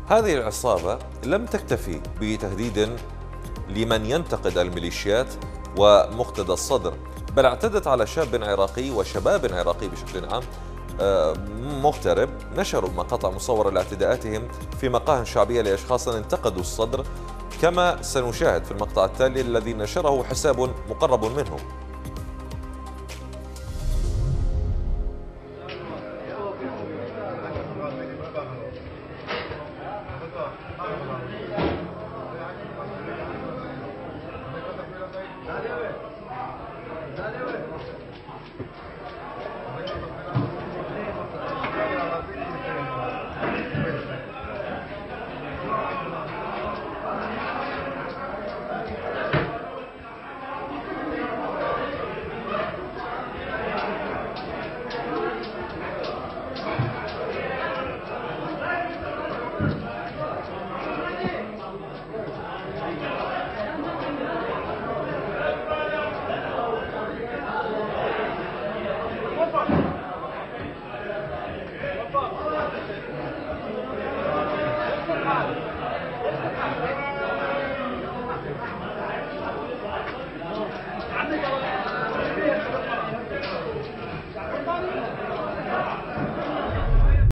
هذه العصابة لم تكتفي بتهديد لمن ينتقد الميليشيات ومقتدى الصدر، بل اعتدت على شاب عراقي وشباب عراقي بشكل عام مغترب نشروا مقاطع مصورة لاعتداءاتهم في مقاهي شعبية لأشخاص انتقدوا الصدر، كما سنشاهد في المقطع التالي الذي نشره حساب مقرب منهم.